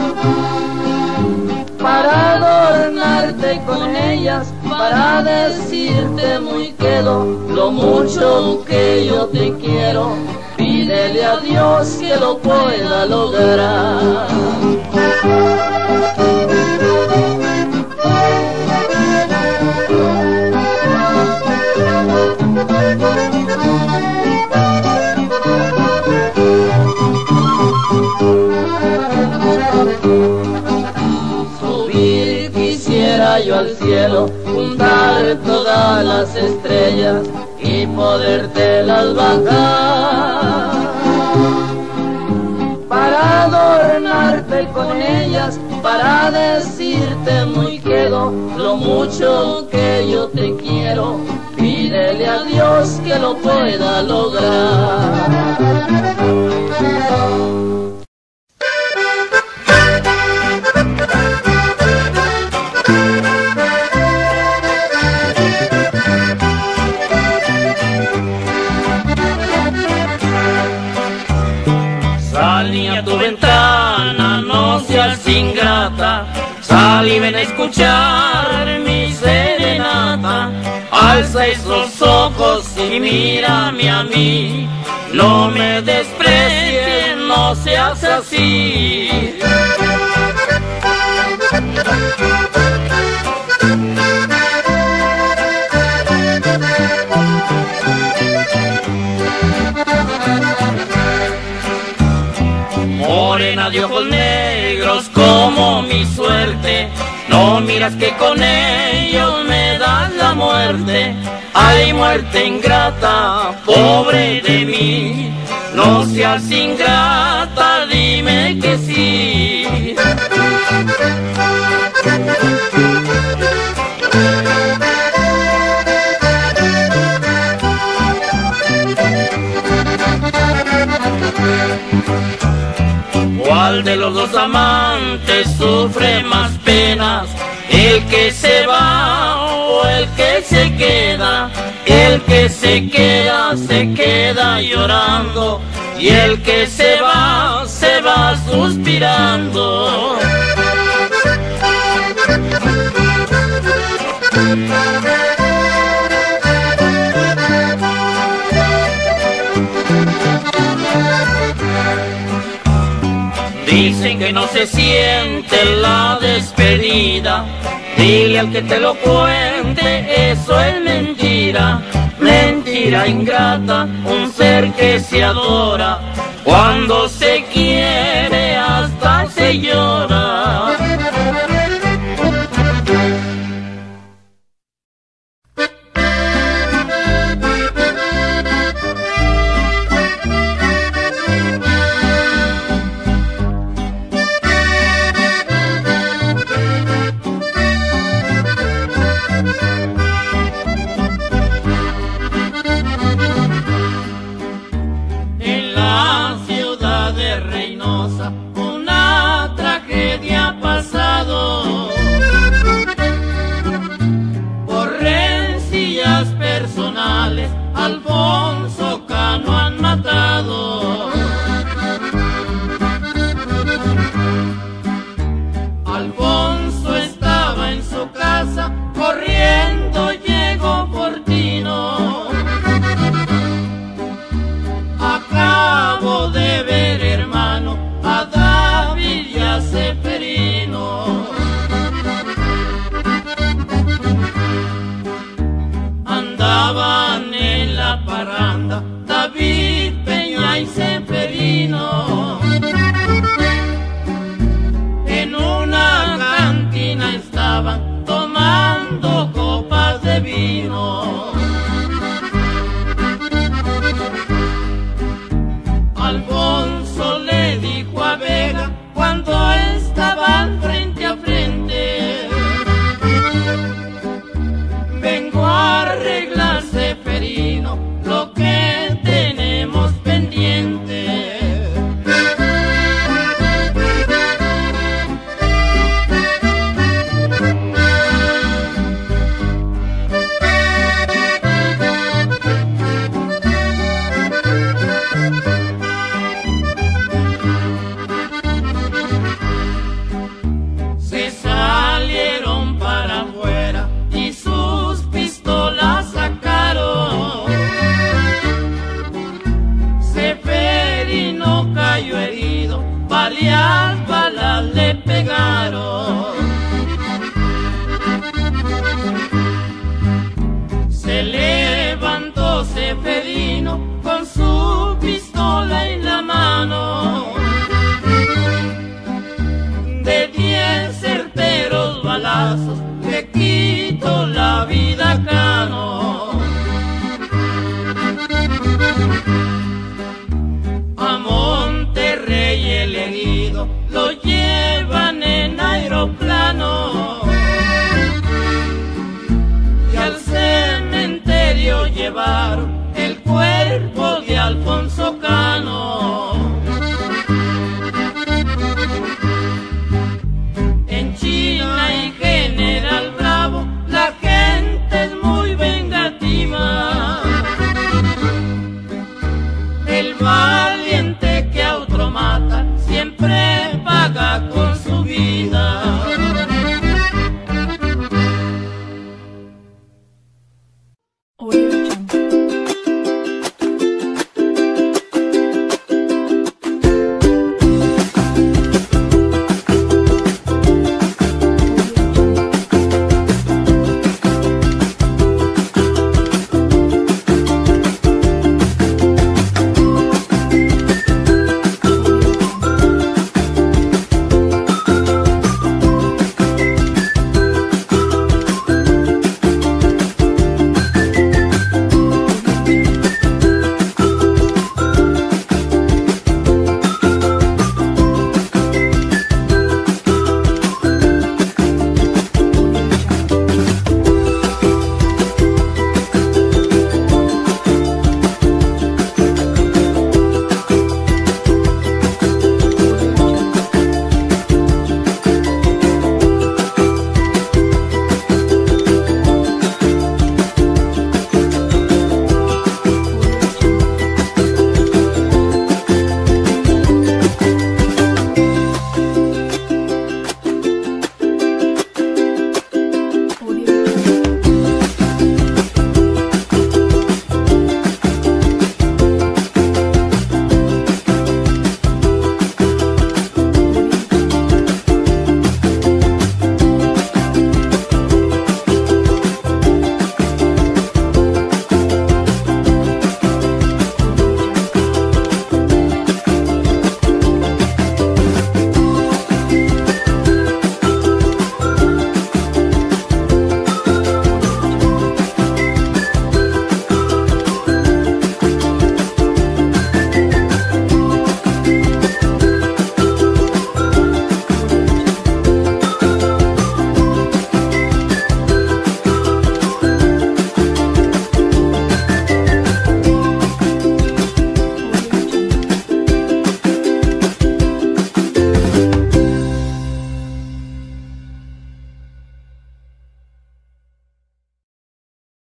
A: para adornarte con ellas, para decirte muy quedo lo mucho que yo te quiero. Pídele a Dios que lo pueda lograr. Subir quisiera yo al cielo, juntar todas las estrellas y podértelas bajar, para adornarte con ellas, para decirte muy quedo lo mucho que yo te quiero. Pídele a Dios que lo pueda lograr.
B: Salí a tu ventana, no seas ingrata, sal y ven a escuchar mi serenata. Alza esos ojos y mírame a mí, no me desprecies, no seas así. Morena de ojos negros como mi suerte, no miras que con ellos me das la muerte. Ay, muerte ingrata, pobre de mí, no seas ingrata, dime que sí. ¿Cuál de los dos amantes sufre más penas? ¿El que se va o el que se queda?
A: El que se queda, se queda llorando, y el que se va, se va suspirando. Dicen que no se siente la despedida, dile al que te lo cuente, eso es mentira. Mentira ingrata, un ser que se adora, cuando se quiere hasta se llora. Alfonso Cano han matado. Alfonso estaba en su casa, corriendo llegó Fortino. Acabo de ver, hermano, a David y a Seferino. Andaban en la parranda David, Peña y Seferino. En una cantina estaban tomando copas de vino. Alfonso le dijo a Vega cuando estaban frente a frente: vengo a arreglar, Seferino, lo que tenemos pendiente. Se salieron para afuera y sus pistolas sacaron. Seferino cayó herido, varias balas le pegaron. Se levantó Seferino con su